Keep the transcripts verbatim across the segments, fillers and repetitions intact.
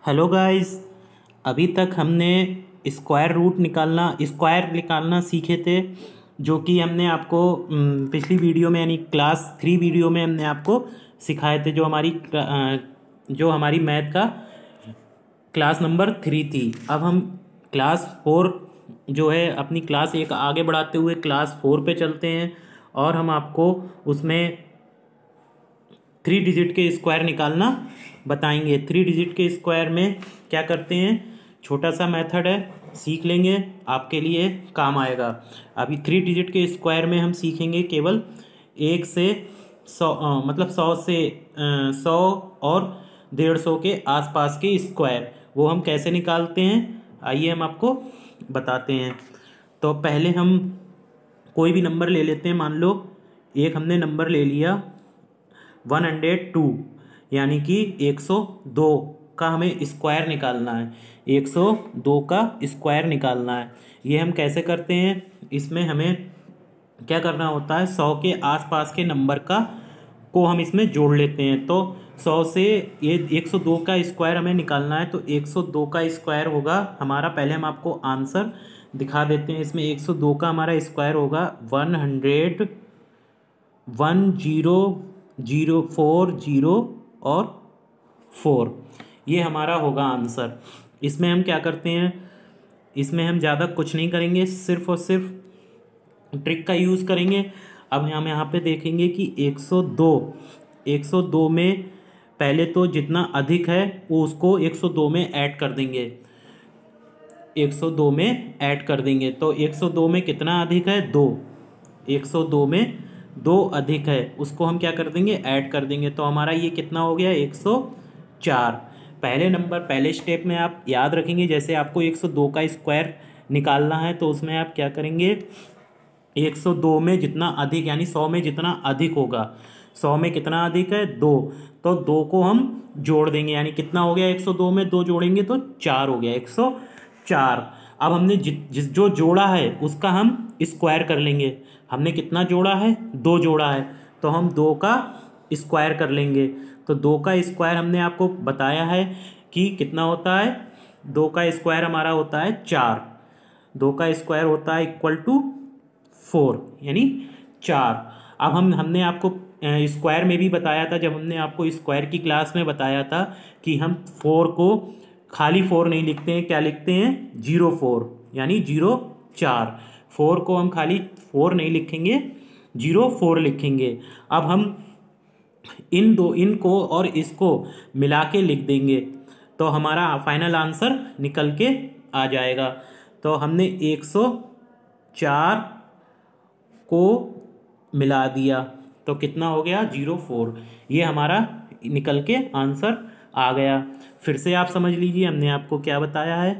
Hello guys. अभी तक हमने स्क्वायर रूट निकालना स्क्वायर निकालना सीखे थे, जो कि हमने आपको अम, पिछली वीडियो में यानी क्लास थ्री वीडियो में हमने आपको सिखाए थे, जो हमारी अ, जो हमारी मैथ का क्लास नंबर थ्री थी। अब हम क्लास फोर जो है अपनी क्लास एक आगे बढ़ाते हुए क्लास फोर पे चलते हैं और हम आपको उसमें थ्री डिजिट के स्क्वायर निकालना बताएंगे। थ्री डिजिट के स्क्वायर में क्या करते हैं, छोटा सा मेथड है, सीख लेंगे, आपके लिए काम आएगा। अभी थ्री डिजिट के स्क्वायर में हम सीखेंगे केवल एक से सौ अ, मतलब सौ से अ, सौ और डेढ़ सौ के आसपास के स्क्वायर, वो हम कैसे निकालते हैं आइए हम आपको बताते हैं। तो पहले हम कोई भी नंबर ले लेते हैं। मान लो एक हमने नंबर ले लिया वन हंड्रेड टू, यानी कि एक सौ दो का हमें स्क्वायर निकालना है। एक सौ दो का स्क्वायर निकालना है। ये हम कैसे करते हैं, इसमें हमें क्या करना होता है, सौ के आसपास के नंबर का को हम इसमें जोड़ लेते हैं। तो सौ से ये एक सौ दो का स्क्वायर हमें निकालना है, तो एक सौ दो का स्क्वायर होगा हमारा, पहले हम आपको आंसर दिखा देते हैं। इसमें एक सौ दो का हमारा स्क्वायर होगा one hundred one zero zero four zero और फोर, ये हमारा होगा आंसर। इसमें हम क्या करते हैं, इसमें हम ज़्यादा कुछ नहीं करेंगे, सिर्फ और सिर्फ ट्रिक का यूज़ करेंगे। अब हम यहाँ पे देखेंगे कि एक सौ दो एक सौ दो में पहले तो जितना अधिक है वो उसको एक सौ दो में ऐड कर देंगे एक सौ दो में ऐड कर देंगे। तो एक सौ दो में कितना अधिक है, दो। एक सौ दो में दो अधिक है, उसको हम क्या कर देंगे, ऐड कर देंगे। तो हमारा ये कितना हो गया, एक सौ चार। पहले नंबर पहले स्टेप में आप याद रखेंगे, जैसे आपको एक सौ दो का स्क्वायर निकालना है तो उसमें आप क्या करेंगे, एक सौ दो में जितना अधिक यानी सौ में जितना अधिक होगा, सौ में कितना अधिक है, दो, तो दो को हम जोड़ देंगे, यानी कितना हो गया, एक सौ दो में दो जोड़ेंगे तो चार हो गया, एक सौ चार। अब हमने जि, जिस जो जोड़ा है उसका हम स्क्वायर कर लेंगे। हमने कितना जोड़ा है, दो जोड़ा है, तो हम दो का स्क्वायर कर लेंगे। तो दो का स्क्वायर हमने आपको बताया है कि कितना होता है, दो का स्क्वायर हमारा होता है चार। दो का स्क्वायर होता है इक्वल टू फोर, यानी चार। अब हम हमने आपको स्क्वायर में भी बताया था, जब हमने आपको स्क्वायर की क्लास में बताया था कि हम फोर को खाली फोर नहीं लिखते हैं, क्या लिखते हैं, जीरो फोर, यानी जीरो चार। फोर को हम खाली फोर नहीं लिखेंगे, जीरो फोर लिखेंगे। अब हम इन दो इनको और इसको मिला के लिख देंगे तो हमारा फाइनल आंसर निकल के आ जाएगा। तो हमने एक सौ चार को मिला दिया तो कितना हो गया, जीरो फोर। ये हमारा निकल के आंसर आ गया। फिर से आप समझ लीजिए हमने आपको क्या बताया है।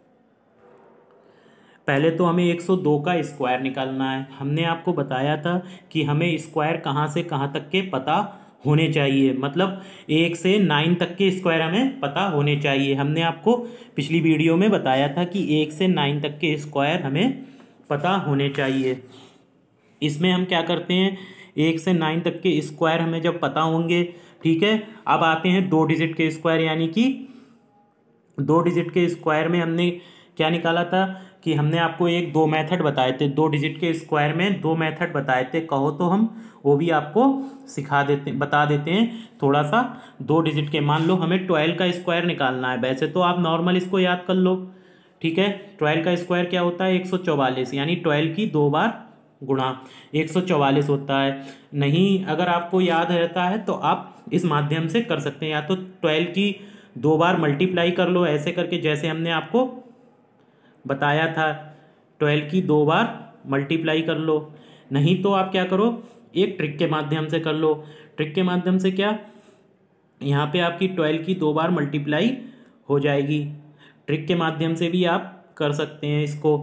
पहले तो हमें एक सौ दो का स्क्वायर निकालना है। हमने आपको बताया था कि हमें स्क्वायर कहाँ से कहाँ तक के पता होने चाहिए, मतलब एक से नाइन तक के स्क्वायर हमें पता होने चाहिए। हमने आपको पिछली वीडियो में बताया था कि एक से नाइन तक के स्क्वायर हमें पता होने चाहिए। इसमें हम क्या करते हैं, एक से नाइन तक के स्क्वायर हमें जब पता होंगे, ठीक है। अब आते हैं दो डिजिट के स्क्वायर, यानी कि दो डिजिट के स्क्वायर में हमने क्या निकाला था कि हमने आपको एक दो मेथड बताए थे। दो डिजिट के स्क्वायर में दो मेथड बताए थे, कहो तो हम वो भी आपको सिखा देते बता देते हैं थोड़ा सा। दो डिजिट के, मान लो हमें ट्वेल्व का स्क्वायर निकालना है, वैसे तो आप नॉर्मल इसको याद कर लो, ठीक है। ट्वेल्व का स्क्वायर क्या होता है, एक सौ चौवालीस, यानी ट्वेल्व की दो बार गुणा एक सौ चौवालीस होता है। नहीं अगर आपको याद रहता है तो आप इस माध्यम से कर सकते हैं, या तो ट्वेल्व की दो बार मल्टीप्लाई कर लो ऐसे करके, जैसे हमने आपको बताया था, ट्वेल्व की दो बार मल्टीप्लाई कर लो। नहीं तो आप क्या करो, एक ट्रिक के माध्यम से कर लो। ट्रिक के माध्यम से क्या, यहाँ पे आपकी ट्वेल्व की दो बार मल्टीप्लाई हो जाएगी। ट्रिक के माध्यम से भी आप कर सकते हैं इसको।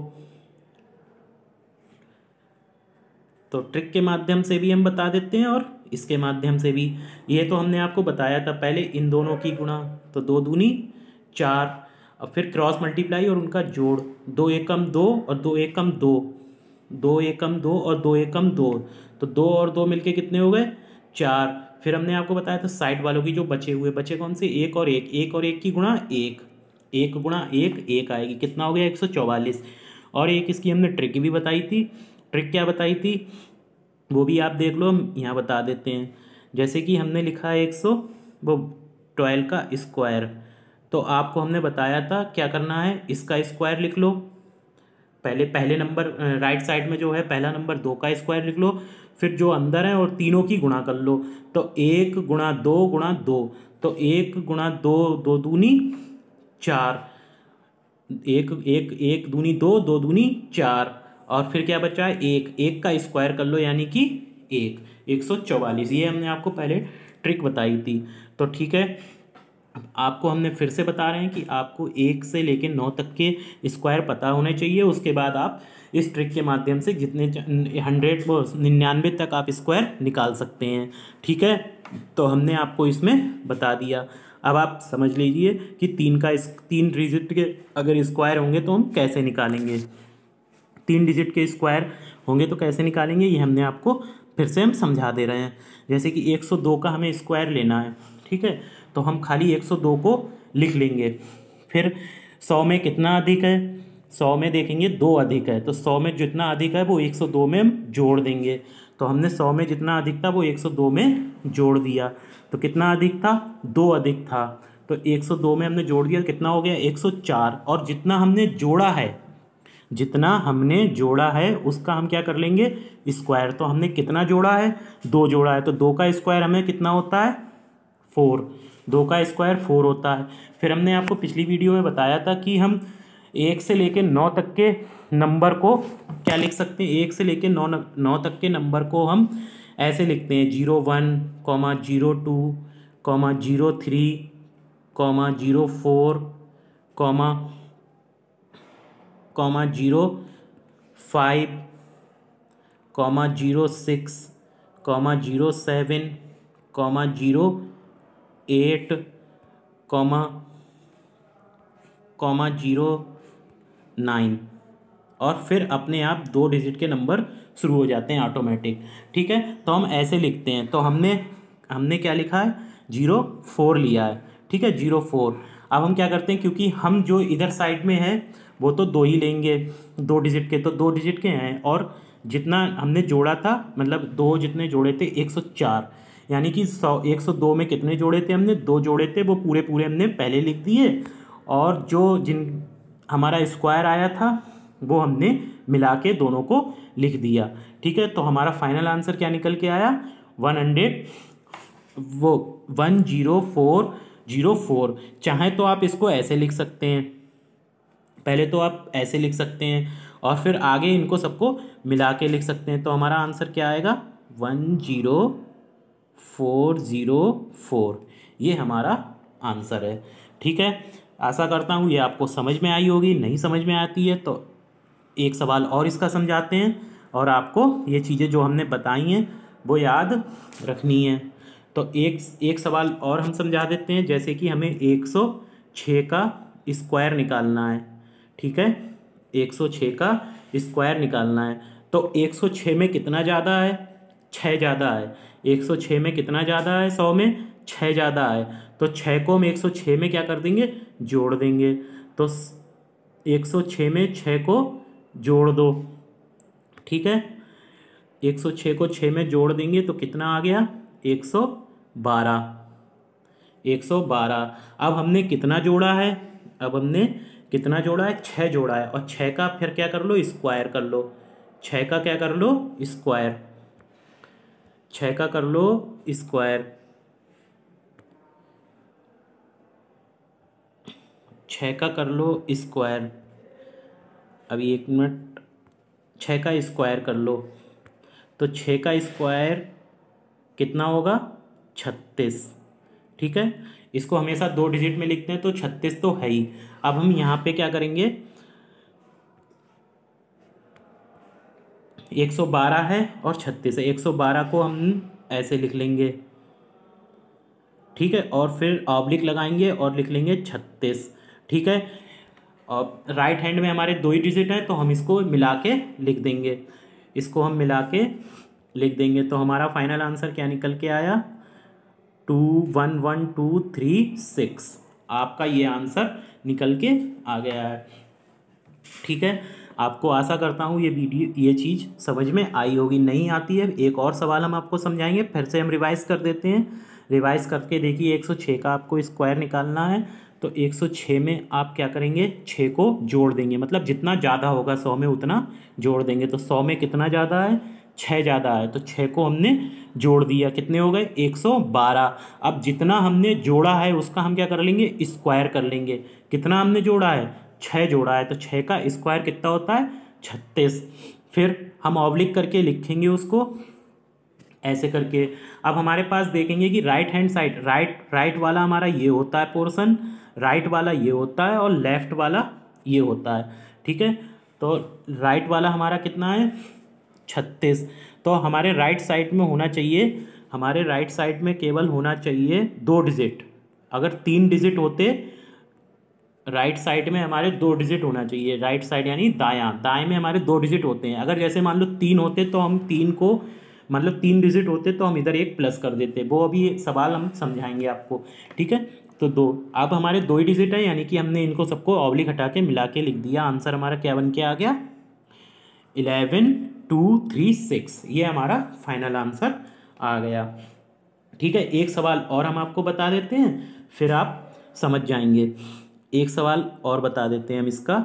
तो ट्रिक के माध्यम से भी हम बता देते हैं और इसके माध्यम से भी। ये तो हमने आपको बताया था, पहले इन दोनों की गुणा, तो दो दूनी चार, अब फिर क्रॉस मल्टीप्लाई और उनका जोड़, दो एकम दो और दो एकम दो, दो एकम दो और दो एकम दो, तो दो और दो मिलके कितने हो गए, चार। फिर हमने आपको बताया था साइड वालों की जो बचे हुए बचे कौन से, एक और एक, एक और एक की गुणा एक, एक गुणा एक एक आएगी, कितना हो गया एक सौ चौवालीस। और एक इसकी हमने ट्रिक भी बताई थी, ट्रिक क्या बताई थी वो भी आप देख लो, हम यहाँ बता देते हैं। जैसे कि हमने लिखा है एक सौ वो ट्वेल्व का स्क्वायर, तो आपको हमने बताया था क्या करना है, इसका स्क्वायर लिख लो पहले, पहले नंबर राइट साइड में जो है पहला नंबर दो का स्क्वायर लिख लो, फिर जो अंदर है और तीनों की गुणा कर लो। तो एक गुणा दो गुणा दो, तो एक गुणा दो, दो दूनी चार, एक एक एक दूनी दो, दो दूनी चार, और फिर क्या बचा है एक, एक का स्क्वायर कर लो यानी कि एक, एक सौ चौवालीस। ये हमने आपको पहले ट्रिक बताई थी। तो ठीक है, आपको हमने फिर से बता रहे हैं कि आपको एक से लेकर नौ तक के स्क्वायर पता होने चाहिए, उसके बाद आप इस ट्रिक के माध्यम से जितने हंड्रेड वो निन्यानवे तक आप स्क्वायर निकाल सकते हैं। ठीक है, तो हमने आपको इसमें बता दिया। अब आप समझ लीजिए कि तीन का इस तीन डिजिट के अगर स्क्वायर होंगे तो हम कैसे निकालेंगे, तीन डिजिट के स्क्वायर होंगे तो कैसे निकालेंगे, ये हमने आपको फिर से हम समझा दे रहे हैं। जैसे कि एक सौ दो का हमें स्क्वायर लेना है, ठीक है, तो हम खाली एक सौ दो को लिख लेंगे। फिर सौ में कितना अधिक है, सौ में देखेंगे दो अधिक है, तो सौ में जितना अधिक है वो एक सौ दो में हम जोड़ देंगे। तो हमने सौ में जितना अधिक था वो एक सौ दो में जोड़ दिया, तो कितना अधिक था, दो अधिक था, तो एक सौ दो में हमने जोड़ दिया, कितना हो गया एक सौ चार। और जितना हमने जोड़ा है, जितना हमने जोड़ा है उसका हम क्या कर लेंगे स्क्वायर। तो हमने कितना जोड़ा है, दो जोड़ा है, तो दो का स्क्वायर हमें कितना होता है फोर, दो का स्क्वायर फोर होता है। फिर हमने आपको पिछली वीडियो में बताया था कि हम एक से लेकर नौ तक के नंबर को क्या लिख सकते हैं, एक से लेकर नौ नौ तक के नंबर को हम ऐसे लिखते हैं, zero one comma zero two comma zero three comma zero four comma comma zero five comma zero six comma zero seven comma zero eight comma comma zero nine, और फिर अपने आप दो डिजिट के नंबर शुरू हो जाते हैं ऑटोमेटिक। ठीक है, तो हम ऐसे लिखते हैं। तो हमने हमने क्या लिखा है, जीरो फोर लिया है, ठीक है, जीरो फोर। अब हम क्या करते हैं, क्योंकि हम जो इधर साइड में है वो तो दो ही लेंगे, दो डिजिट के, तो दो डिजिट के हैं, और जितना हमने जोड़ा था मतलब दो जितने जोड़े थे एक सौ चार, यानी कि सौ एक सौ दो में कितने जोड़े थे हमने, दो जोड़े थे, वो पूरे पूरे हमने पहले लिख दिए, और जो जिन हमारा स्क्वायर आया था वो हमने मिला के दोनों को लिख दिया। ठीक है, तो हमारा फाइनल आंसर क्या निकल के आया, वन हंड्रेड वो one zero four zero four. चाहे तो आप इसको ऐसे लिख सकते हैं, पहले तो आप ऐसे लिख सकते हैं और फिर आगे इनको सबको मिला के लिख सकते हैं। तो हमारा आंसर क्या आएगा, one zero four zero four, ये हमारा आंसर है। ठीक है, आशा करता हूँ ये आपको समझ में आई होगी। नहीं समझ में आती है तो एक सवाल और इसका समझाते हैं, और आपको ये चीज़ें जो हमने बताई हैं वो याद रखनी है। तो एक एक सवाल और हम समझा देते हैं, जैसे कि हमें एक सौ छः का स्क्वायर निकालना है। ठीक है, एक सौ छः का स्क्वायर निकालना है, तो एक सौ छः में कितना ज़्यादा है, छः ज़्यादा है। एक सौ छः में कितना ज़्यादा है, सौ में छः ज़्यादा है, तो छः को हम एक सौ छः में क्या कर देंगे, जोड़ देंगे। तो एक सौ छः में छः को जोड़ दो। ठीक है, एक सौ छः को छः में जोड़ देंगे तो कितना आ गया, एक सौ बारह, एक सौ बारह। अब हमने कितना जोड़ा है, अब हमने कितना जोड़ा है, छः जोड़ा है, और छः का फिर क्या कर लो, स्क्वायर कर लो। छः का क्या कर लो, स्क्वायर, छः का कर लो स्क्वायर, छः का कर लो स्क्वायर। अभी एक मिनट, छः का स्क्वायर कर लो, तो छः का स्क्वायर कितना होगा, छत्तीस। ठीक है, इसको हमेशा दो डिजिट में लिखते हैं तो छत्तीस तो है ही। अब हम यहाँ पे क्या करेंगे, एक सौ बारह है और छत्तीस है, एक सौ बारह को हम ऐसे लिख लेंगे। ठीक है, और फिर ऑब्लिक लगाएंगे और लिख लेंगे छत्तीस। ठीक है, और राइट हैंड में हमारे दो ही डिजिट है तो हम इसको मिला के लिख देंगे, इसको हम मिला के लिख देंगे। तो हमारा फाइनल आंसर क्या निकल के आया, two one one two three six आपका ये आंसर निकल के आ गया है। ठीक है, आपको आशा करता हूँ ये वीडियो ये चीज़ समझ में आई होगी। नहीं आती है एक और सवाल हम आपको समझाएंगे, फिर से हम रिवाइज कर देते हैं। रिवाइज करके देखिए, एक सौ छः का आपको स्क्वायर निकालना है, तो एक सौ छः में आप क्या करेंगे, छः को जोड़ देंगे, मतलब जितना ज़्यादा होगा सौ में उतना जोड़ देंगे। तो सौ में कितना ज़्यादा है, छः ज़्यादा है, तो छः को हमने जोड़ दिया, कितने हो गए, एक सौ बारह। अब जितना हमने जोड़ा है उसका हम क्या कर लेंगे, स्क्वायर कर लेंगे। कितना हमने जोड़ा है, छः जोड़ा है, तो छः का स्क्वायर कितना होता है, छत्तीस। फिर हम ऑब्लिक करके लिखेंगे उसको ऐसे करके। अब हमारे पास देखेंगे कि right hand side, right right वाला हमारा ये होता है पोर्शन, राइट वाला ये होता है और लेफ्ट वाला ये होता है। ठीक है, तो राइट वाला हमारा कितना है, छत्तीस। तो हमारे राइट साइड में होना चाहिए, हमारे राइट साइड में केवल होना चाहिए दो डिजिट। अगर तीन डिजिट होते, राइट साइड में हमारे दो डिजिट होना चाहिए, राइट साइड यानी दायां, दाएं में हमारे दो डिजिट होते हैं। अगर जैसे मान लो तीन होते तो हम तीन को, मतलब तीन डिजिट होते तो हम इधर एक प्लस कर देते, वो अभी सवाल हम समझाएंगे आपको। ठीक है, तो दो, अब हमारे दो ही डिजिट है, यानी कि हमने इनको सबको ऑब्लिक हटा के मिला के लिख दिया। आंसर हमारा क्या बन के आ गया, इलेवन टू थ्री सिक्स, ये हमारा फाइनल आंसर आ गया। ठीक है, एक सवाल और हम आपको बता देते हैं, फिर आप समझ जाएंगे। एक सवाल और बता देते हैं हम इसका।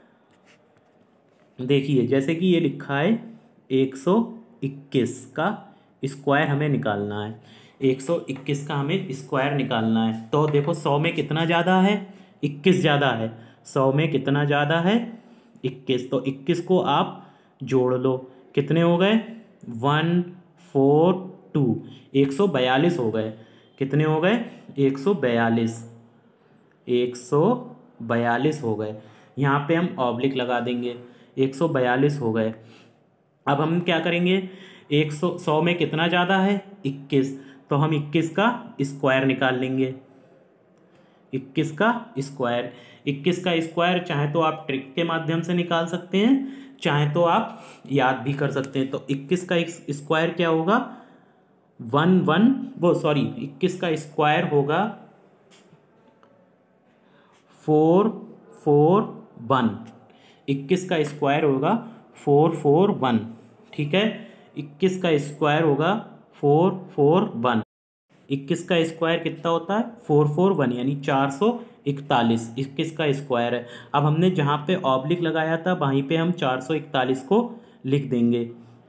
देखिए, जैसे कि ये लिखा है एक सौ इक्कीस का स्क्वायर हमें निकालना है, एक सौ इक्कीस का हमें स्क्वायर निकालना है। तो देखो सौ में कितना ज़्यादा है, इक्कीस ज़्यादा है, सौ में कितना ज़्यादा है, इक्कीस। तो इक्कीस को आप जोड़ लो, कितने हो गए, वन फोर टू, एक सौ बयालीस हो गए। कितने हो गए, एक सौ बयालीस, एक सौ बयालीस हो गए। यहाँ पे हम ऑब्लिक लगा देंगे, एक सौ बयालीस हो गए। अब हम क्या करेंगे, एक सौ सौ में कितना ज़्यादा है, इक्कीस, तो हम इक्कीस का स्क्वायर निकाल लेंगे। इक्कीस का स्क्वायर, इक्कीस का स्क्वायर चाहे तो आप ट्रिक के माध्यम से निकाल सकते हैं, चाहे तो आप याद भी कर सकते हैं। तो इक्कीस का स्क्वायर क्या होगा, वन वन वो सॉरी इक्कीस का स्क्वायर होगा फोर फोर वन, इक्कीस का स्क्वायर होगा फोर फोर वन। ठीक है, इक्कीस का स्क्वायर होगा फोर फोर वन, इक्कीस का स्क्वायर कितना होता है, फोर फोर वन, यानी चार सौ इकतालीस इक्कीस का स्क्वायर है। अब हमने जहाँ पे ऑब्लिक लगाया था वहीं पे हम चार सौ इकतालीस को लिख देंगे।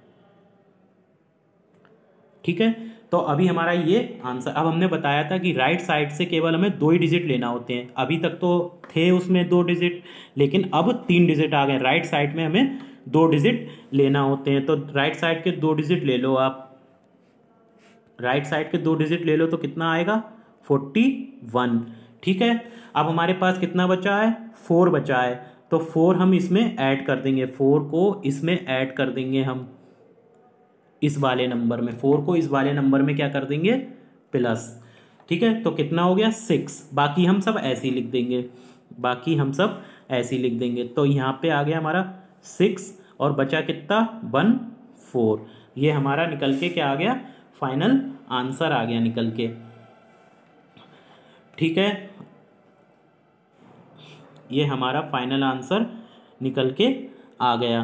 ठीक है, तो अभी हमारा ये आंसर। अब हमने बताया था कि राइट साइड से केवल हमें दो ही डिजिट लेना होते हैं, अभी तक तो थे उसमें दो डिजिट, लेकिन अब तीन डिजिट आ गए। राइट साइड में हमें दो डिजिट लेना होते हैं, तो राइट साइड के दो डिजिट ले लो आप, राइट साइड के दो डिजिट ले लो तो कितना आएगा, फोर्टी वन। ठीक है, अब हमारे पास कितना बचा है, फोर बचा है, तो फोर हम इसमें ऐड कर देंगे, फोर को इसमें ऐड कर देंगे हम इस वाले नंबर में, फोर को इस वाले नंबर में क्या कर देंगे, प्लस। ठीक है, तो कितना हो गया, सिक्स। बाकी हम सब ऐसे ही लिख देंगे, बाकी हम सब ऐसे ही लिख देंगे। तो यहाँ पे आ गया हमारा सिक्स और बचा कितना, वन फोर। ये हमारा निकल के क्या आ गया, फाइनल आंसर आ गया निकल के। ठीक है, ये हमारा फाइनल आंसर निकल के आ गया।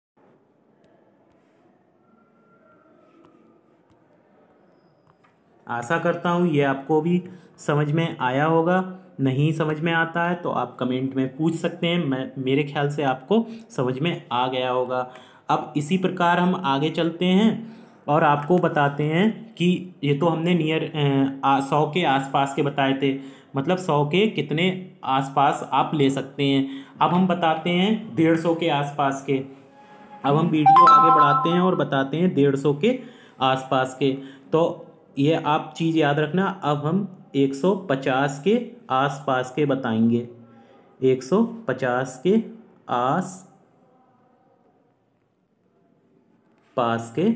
आशा करता हूँ ये आपको भी समझ में आया होगा। नहीं समझ में आता है तो आप कमेंट में पूछ सकते हैं, मैं मेरे ख्याल से आपको समझ में आ गया होगा। अब इसी प्रकार हम आगे चलते हैं और आपको बताते हैं कि ये तो हमने नियर सौ के आसपास के बताए थे, मतलब सौ के कितने आसपास आप ले सकते हैं। अब हम बताते हैं डेढ़ सौ के आसपास के। अब हम वीडियो आगे बढ़ाते हैं और बताते हैं डेढ़ सौ के आसपास के। तो ये आप चीज़ याद रखना। अब हम एक सौ पचास के आसपास के बताएंगे, एक सौ पचास के आस पास के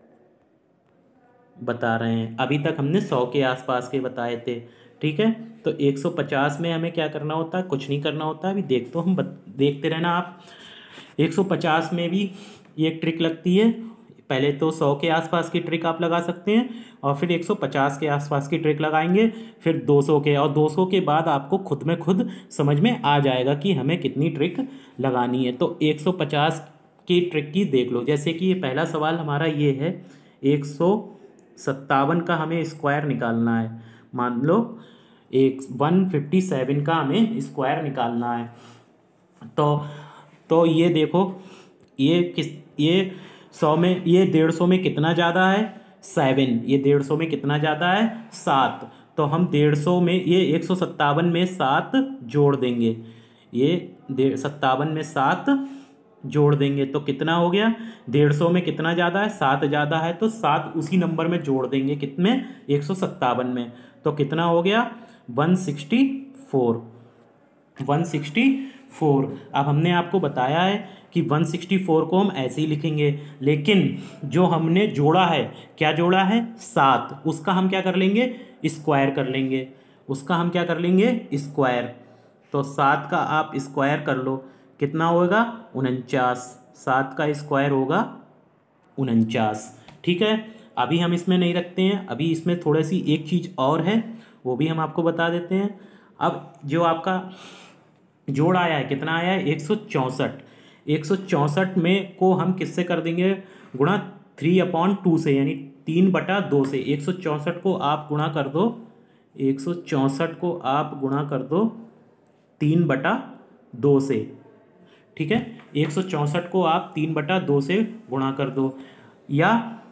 बता रहे हैं। अभी तक हमने सौ के आसपास के बताए थे। ठीक है, तो एक सौ पचास में हमें क्या करना होता है, कुछ नहीं करना होता। अभी देख तो हम बत, देखते रहना आप। एक सौ पचास में भी ये ट्रिक लगती है। पहले तो सौ के आसपास की ट्रिक आप लगा सकते हैं और फिर एक सौ पचास के आसपास की ट्रिक लगाएंगे, फिर दो सौ के, और दो सौ के बाद आपको खुद में खुद समझ में आ जाएगा कि हमें कितनी ट्रिक लगानी है। तो एक सौ पचास की ट्रिक की देख लो। जैसे कि ये पहला सवाल हमारा ये है, एक सौ सत्तावन का हमें स्क्वायर निकालना है। मान लो एक वन फिफ्टी सेवन का हमें स्क्वायर निकालना है। तो तो ये देखो, ये किस ये सौ में, ये डेढ़ सौ में कितना ज़्यादा है, सेवन। ये डेढ़ सौ में कितना ज़्यादा है, सात। तो हम डेढ़ सौ में, ये एक सौ सत्तावन में सात जोड़ देंगे, ये डेढ़ सत्तावन में सात जोड़ देंगे तो कितना हो गया, डेढ़ सौ में कितना ज़्यादा है, सात ज़्यादा है, तो सात उसी नंबर में जोड़ देंगे, कितने, एक सौ सत्तावन में। तो कितना हो गया, one sixty four, one sixty four. अब हमने आपको बताया है कि वन सिक्सटी फोर को हम ऐसे ही लिखेंगे, लेकिन जो हमने जोड़ा है, क्या जोड़ा है, सात, उसका हम क्या कर लेंगे, स्क्वायर कर लेंगे, उसका हम क्या कर लेंगे, स्क्वायर। तो सात का आप स्क्वायर कर लो, कितना होगा, उनचास। सात का स्क्वायर होगा उनचास। ठीक है, अभी हम इसमें नहीं रखते हैं, अभी इसमें थोड़ी सी एक चीज़ और है, वो भी हम आपको बता देते हैं। अब जो आपका जोड़ आया है, कितना आया है, एक सौ चौंसठ। एक सौ चौंसठ में को हम किससे कर देंगे, गुणा थ्री अपॉन टू से, यानी तीन बटा दो से। एक सौ चौंसठ को आप गुणा कर दो, एक सौ चौंसठ को आप गुणा कर दो तीन बटा दो से। ठीक है, एक सौ चौंसठ को आप तीन बटा दो से गुणा कर दो, या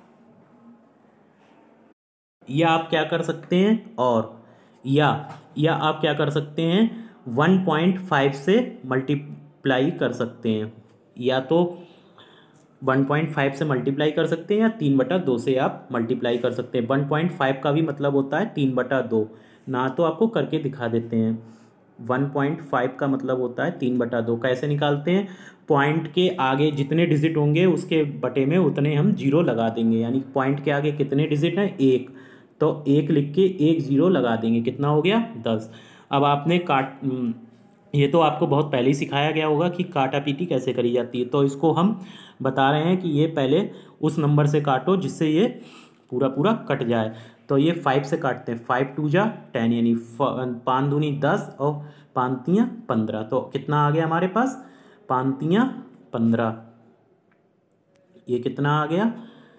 या आप क्या कर सकते हैं, और या या आप क्या कर सकते हैं, वन पॉइंट फाइव से मल्टीप्लाई कर सकते हैं, या तो वन पॉइंट फाइव से मल्टीप्लाई कर सकते हैं या तीन बटा दो से आप मल्टीप्लाई कर सकते हैं। वन पॉइंट फाइव का भी मतलब होता है तीन बटा दो, ना तो आपको करके दिखा देते हैं। वन पॉइंट फाइव का मतलब होता है तीन बटा दो। कैसे निकालते हैं, पॉइंट के आगे जितने डिजिट होंगे उसके बटे में उतने हम जीरो लगा देंगे, यानी पॉइंट के आगे कितने डिजिट हैं, एक, तो एक लिख के एक जीरो लगा देंगे, कितना हो गया, दस। अब आपने काट, ये तो आपको बहुत पहले ही सिखाया गया होगा कि काटा पीटी कैसे करी जाती है, तो इसको हम बता रहे हैं कि ये पहले उस नंबर से काटो जिससे ये पूरा पूरा कट जाए। तो ये फाइव से काटते हैं, फाइव टू जा टेन, यानी पाँच दूनी दस और पाँतियाँ पंद्रह। तो कितना आ गया हमारे पास, पाँतियाँ पंद्रह। ये कितना आ गया,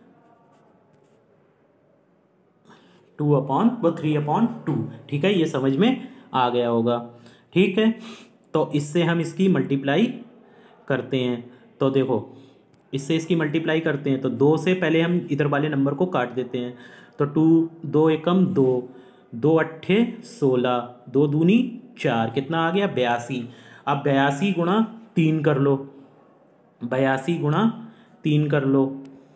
टू अपॉन वो थ्री अपॉन टू। ठीक है, ये समझ में आ गया होगा। ठीक है, तो इससे हम इसकी मल्टीप्लाई करते हैं। तो देखो, इससे इसकी मल्टीप्लाई करते हैं तो दो से पहले हम इधर वाले नंबर को काट देते हैं। तो टू, दो एकम दो, दो अट्ठे सोलह, दो दूनी चार, कितना आ गया, बयासी। अब बयासी गुणा तीन कर लो, बयासी गुणा तीन कर लो,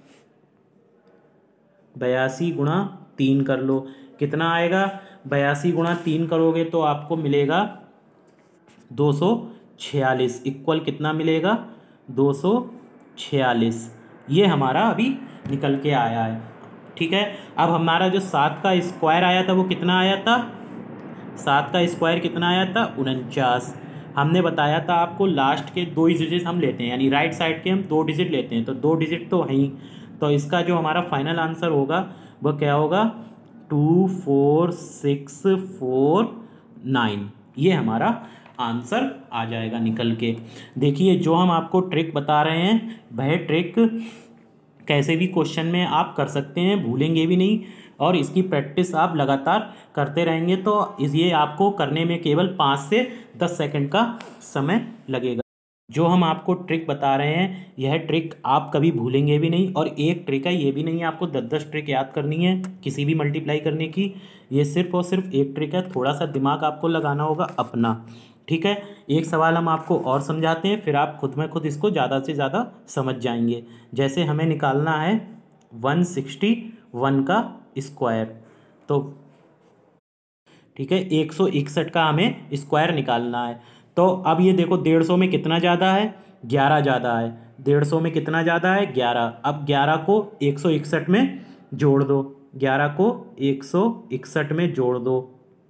बयासी गुणा तीन कर लो, कितना आएगा, बयासी गुणा तीन करोगे तो आपको मिलेगा दो सौ छियालीस। इक्वल कितना मिलेगा, दो सौ छियालीस। ये हमारा अभी निकल के आया है। ठीक है, अब हमारा जो सात का स्क्वायर आया था वो कितना आया था, सात का स्क्वायर कितना आया था, उनचास। हमने बताया था आपको लास्ट के दो डिजिट हम लेते हैं, यानी राइट साइड के हम दो डिजिट लेते हैं, तो दो डिजिट तो है ही। तो इसका जो हमारा फाइनल आंसर होगा वह क्या होगा, two four six four nine. ये हमारा आंसर आ जाएगा निकल के। देखिए, जो हम आपको ट्रिक बता रहे हैं वह ट्रिक कैसे भी क्वेश्चन में आप कर सकते हैं, भूलेंगे भी नहीं, और इसकी प्रैक्टिस आप लगातार करते रहेंगे तो ये आपको करने में केवल पाँच से दस सेकंड का समय लगेगा। जो हम आपको ट्रिक बता रहे हैं यह ट्रिक आप कभी भूलेंगे भी नहीं, और एक ट्रिक है, ये भी नहीं आपको दस दस ट्रिक याद करनी है किसी भी मल्टीप्लाई करने की। ये सिर्फ और सिर्फ एक ट्रिक है, थोड़ा सा दिमाग आपको लगाना होगा अपना। ठीक है, एक सवाल हम आपको और समझाते हैं, फिर आप खुद में खुद इसको ज़्यादा से ज़्यादा समझ जाएंगे। जैसे हमें निकालना है वन सिक्सटी वन का स्क्वायर, तो ठीक है, एक सौ इकसठ का हमें स्क्वायर निकालना है। तो अब ये देखो, डेढ़ सौ में कितना ज़्यादा है, ग्यारह ज़्यादा है। डेढ़ सौ में कितना ज़्यादा है, ग्यारह। अब ग्यारह को एक सौ इकसठ में जोड़ दो, ग्यारह को एक सौ इकसठ में जोड़ दो,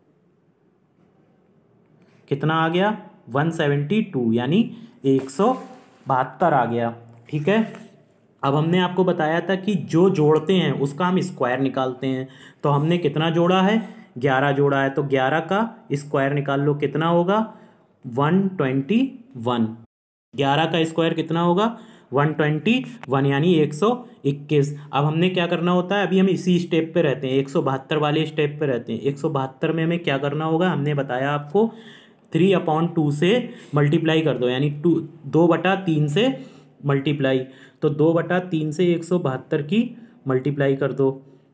कितना आ गया, वन सेवेंटी टू, यानी एक सौ बहत्तर आ गया। ठीक है, अब हमने आपको बताया था कि जो जोड़ते हैं उसका हम स्क्वायर निकालते हैं। तो हमने कितना जोड़ा है, ग्यारह जोड़ा है, तो ग्यारह का स्क्वायर निकाल लो, कितना होगा, वन ट्वेंटी वन। ग्यारह का स्क्वायर कितना होगा, वन ट्वेंटी वन, यानी एक सौ इक्कीस। अब हमने क्या करना होता है, अभी हम इसी स्टेप पे रहते हैं, एक सौ बहत्तर वाले स्टेप पे रहते हैं। एक सौ बहत्तर में हमें क्या करना होगा, हमने बताया आपको थ्री अपॉन टू से मल्टीप्लाई कर दो, यानी टू दो बटा तीन से मल्टीप्लाई। तो दो बटा तीन से एक सौ बहत्तर की मल्टीप्लाई कर दो।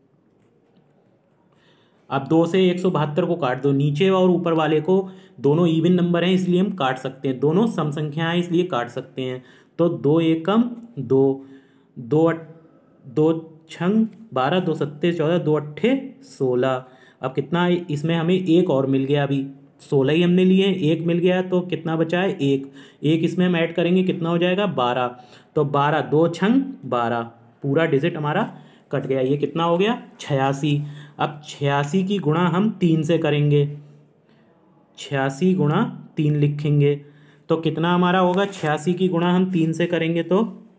अब दो से एक सौ बहत्तर को काट दो, नीचे और ऊपर वाले को दोनों इवन नंबर हैं इसलिए हम काट सकते हैं, दोनों सम संख्या हैं इसलिए काट सकते हैं। तो दो एकम दो, दो अट दो छंग बारह, दो सत्ते चौदह, दो अट्ठे सोलह। अब कितना है, इसमें हमें एक और मिल गया, अभी सोलह ही हमने लिए हैं, एक मिल गया तो कितना बचा है, एक। एक इसमें हम ऐड करेंगे, कितना हो जाएगा, बारह। तो बारह, दो छंग बारह, पूरा डिजिट हमारा कट गया। ये कितना हो गया, छियासी। अब छियासी की गुणा हम तीन से करेंगे, छियासी गुणा तीन लिखेंगे तो कितना हमारा होगा, छियासी की गुणा हम तीन से करेंगे तो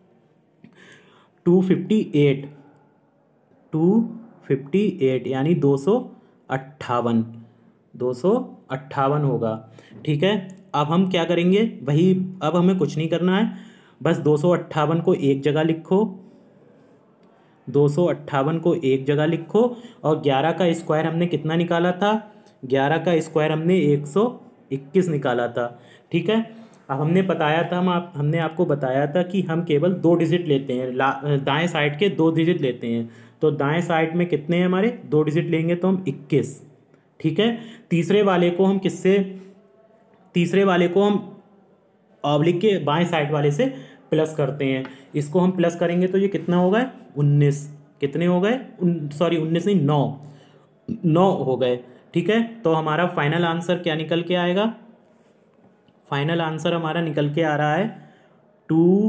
two fifty eight, two fifty eight यानी दो सौ अट्ठावन, दो सौ अट्ठावन होगा। ठीक है, अब हम क्या करेंगे, वही, अब हमें कुछ नहीं करना है, बस दो सौ अट्ठावन को एक जगह लिखो, दो सौ अट्ठावन को एक जगह लिखो, और ग्यारह का स्क्वायर हमने कितना निकाला था, ग्यारह का स्क्वायर हमने एक सौ इक्कीस निकाला था। ठीक है, अब हमने बताया था, हम आप हमने आपको बताया था कि हम केवल दो डिजिट लेते हैं, दाएं साइड के दो डिजिट लेते हैं। तो दाएं साइड में कितने हैं हमारे, दो डिजिट लेंगे तो हम इक्कीस। ठीक है, तीसरे वाले को हम किससे, तीसरे वाले को हम ऑब्लिक के बाएं साइड वाले से प्लस करते हैं, इसको हम प्लस करेंगे तो ये कितना हो गए, उन्नीस। कितने हो गए, सॉरी उन्नीस नहीं, नौ, नौ हो गए। ठीक है, तो हमारा फाइनल आंसर क्या निकल के आएगा, फाइनल आंसर हमारा निकल के आ रहा है टू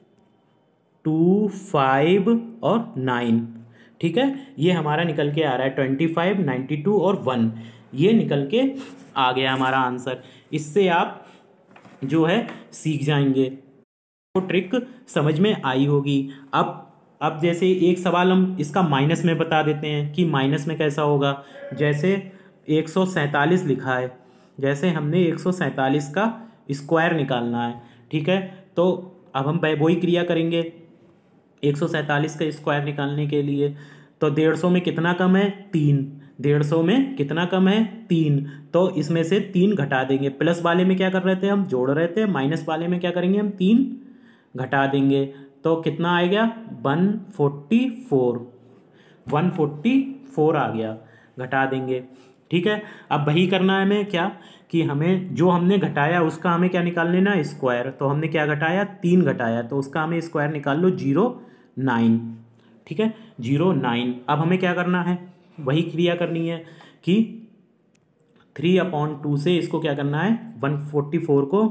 टू फाइव और नाइन। ठीक है, ये हमारा निकल के आ रहा है ट्वेंटी फाइव, नाइन्टी टू और वन, ये निकल के आ गया हमारा आंसर। इससे आप जो है सीख जाएंगे, तो ट्रिक समझ में आई होगी। अब अब जैसे एक सवाल हम इसका माइनस में बता देते हैं कि माइनस में कैसा होगा। जैसे एक सौ सैंतालीस लिखा है, जैसे हमने एक सौ सैंतालीस का स्क्वायर निकालना है। ठीक है, तो अब हम वही क्रिया करेंगे एक सौ सैंतालीस का स्क्वायर निकालने के लिए। तो डेढ़ सौ में कितना कम है, तीन, डेढ़ सौ में कितना कम है, तीन। तो इसमें से तीन घटा देंगे, प्लस वाले में क्या कर रहे थे हम, जोड़ रहे थे, माइनस वाले में क्या करेंगे हम, तीन घटा देंगे तो कितना आएगा, one forty four, one forty four आ गया, घटा देंगे। ठीक है, अब वही करना है हमें क्या, कि हमें जो हमने घटाया उसका हमें क्या निकाल लेना, स्क्वायर। तो हमने क्या घटाया, तीन घटाया, तो उसका हमें स्क्वायर निकाल लो, जीरो नाइन। ठीक है, जीरो नाइन। अब हमें क्या करना है, वही क्रिया करनी है कि थ्री अपॉन टू से इसको क्या करना है, वन फोर्टी फोर को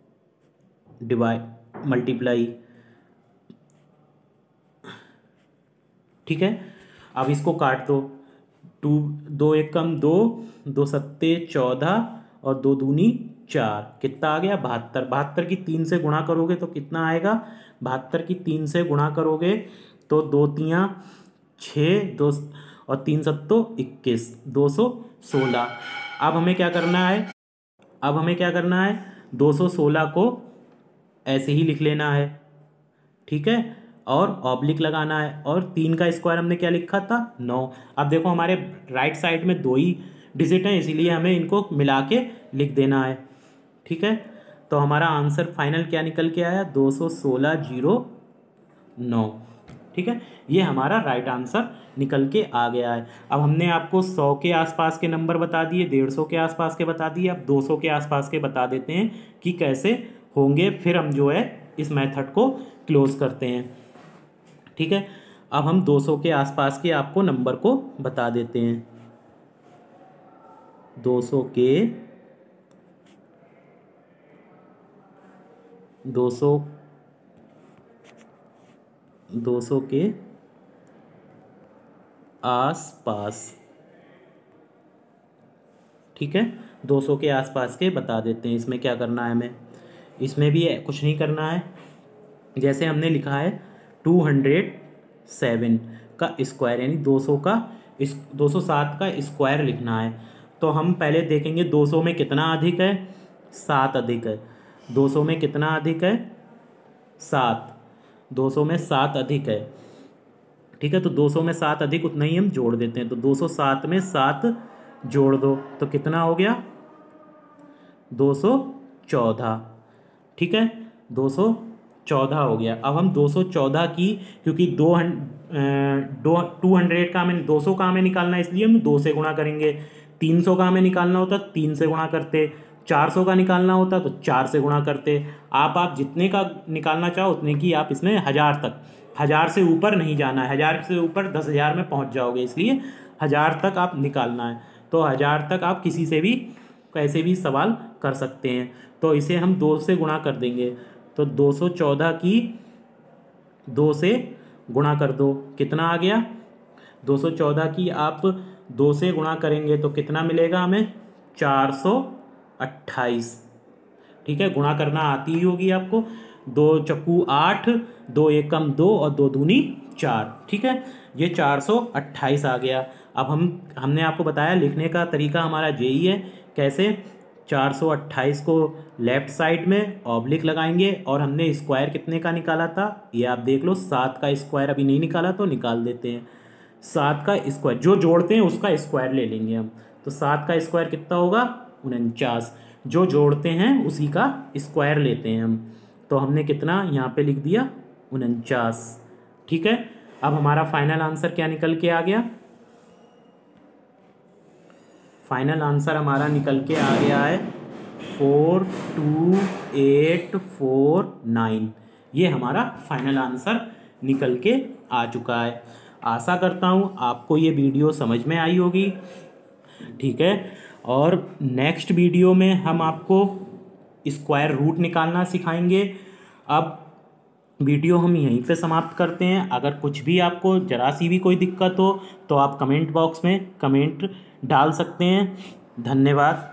डिवाइड मल्टीप्लाई। ठीक है, अब इसको काट दो, टू, दो एक कम दो, दो सत्ते चौदह और दो दूनी चार, कितना आ गया, बहत्तर। बहत्तर की तीन से गुणा करोगे तो कितना आएगा, बहत्तर की तीन से गुणा करोगे तो दो तियाँ छः, दो और तीन सत्तो इक्कीस, दो सौ सोलह। अब हमें क्या करना है, अब हमें क्या करना है, दो सौ सोलह को ऐसे ही लिख लेना है। ठीक है, और ऑब्लिक लगाना है, और तीन का स्क्वायर हमने क्या लिखा था, नौ। अब देखो हमारे राइट साइड में दो ही डिजिट हैं इसीलिए हमें इनको मिला के लिख देना है। ठीक है, तो हमारा आंसर फाइनल क्या निकल के आया, दो सौ सोलह जीरो नौ। ठीक है, ये हमारा राइट आंसर निकल के आ गया है। अब हमने आपको सौ के आसपास के नंबर बता दिए, डेढ़ सौ के आसपास के बता दिए, अब दो सौ के आसपास के बता देते हैं कि कैसे होंगे, फिर हम जो है इस मेथड को क्लोज करते हैं। ठीक है, अब हम दो सौ के आसपास के आपको नंबर को बता देते हैं। दो सौ के दो सौ दो सौ के आसपास। ठीक है, दो सौ के आसपास के बता देते हैं। इसमें क्या करना है हमें, इसमें भी कुछ नहीं करना है, जैसे हमने लिखा है टू हंड्रेड सेवन का स्क्वायर, यानी दो सौ का इस दो सौ सात का स्क्वायर लिखना है। तो हम पहले देखेंगे दो सौ में कितना अधिक है, सात अधिक है। दो सौ में कितना अधिक है, सात। दो सौ में सात अधिक है, ठीक है। तो दो सौ में सात अधिक, उतना ही हम जोड़ देते हैं। तो दो सौ सात में सात जोड़ दो तो कितना हो गया, दो सौ चौदह, ठीक है। दो सौ चौदह हो गया। अब हम दो सौ चौदह की, क्योंकि दो दो टू हंड्रेड का हमें दो सौ का हमें निकालना है, इसलिए हम दो से गुणा करेंगे। तीन सौ का हमें निकालना होता तीन से गुणा करते। चार सौ का निकालना होता तो चार से गुणा करते। आप आप जितने का निकालना चाहो उतने की आप इसमें हज़ार तक, हज़ार से ऊपर नहीं जाना है। हज़ार से ऊपर दस हज़ार में पहुंच जाओगे, इसलिए हज़ार तक आप निकालना है। तो हज़ार तक आप किसी से भी कैसे भी सवाल कर सकते हैं। तो इसे हम दो से गुणा कर देंगे। तो दो सौ चौदह की दो से गुणा कर दो, कितना आ गया, दो सौ चौदह की आप दो से गुणा करेंगे तो कितना मिलेगा हमें, चार सौ अट्ठाईस, ठीक है। गुणा करना आती ही होगी आपको। दो चक्कू आठ, दो एकम दो और दो दूनी चार, ठीक है। ये चार सौ अट्ठाईस आ गया। अब हम हमने आपको बताया लिखने का तरीका हमारा यही है। कैसे, चार सौ अट्ठाईस को लेफ्ट साइड में ऑब्लिक लगाएंगे, और हमने स्क्वायर कितने का निकाला था ये आप देख लो। सात का स्क्वायर अभी नहीं निकाला तो निकाल देते हैं। सात का स्क्वायर जो जोड़ते हैं उसका स्क्वायर ले लेंगे हम। तो सात का स्क्वायर कितना होगा, उनचास। जो जोड़ते हैं उसी का स्क्वायर लेते हैं हम। तो हमने कितना यहाँ पे लिख दिया, उनचास, ठीक है। अब हमारा फाइनल आंसर क्या निकल के आ गया, फाइनल आंसर हमारा निकल के आ गया है four two eight four nine. ये हमारा फाइनल आंसर निकल के आ चुका है। आशा करता हूँ आपको ये वीडियो समझ में आई होगी, ठीक है। और नेक्स्ट वीडियो में हम आपको स्क्वायर रूट निकालना सिखाएंगे। अब वीडियो हम यहीं पे समाप्त करते हैं। अगर कुछ भी आपको जरा सी भी कोई दिक्कत हो तो आप कमेंट बॉक्स में कमेंट डाल सकते हैं। धन्यवाद।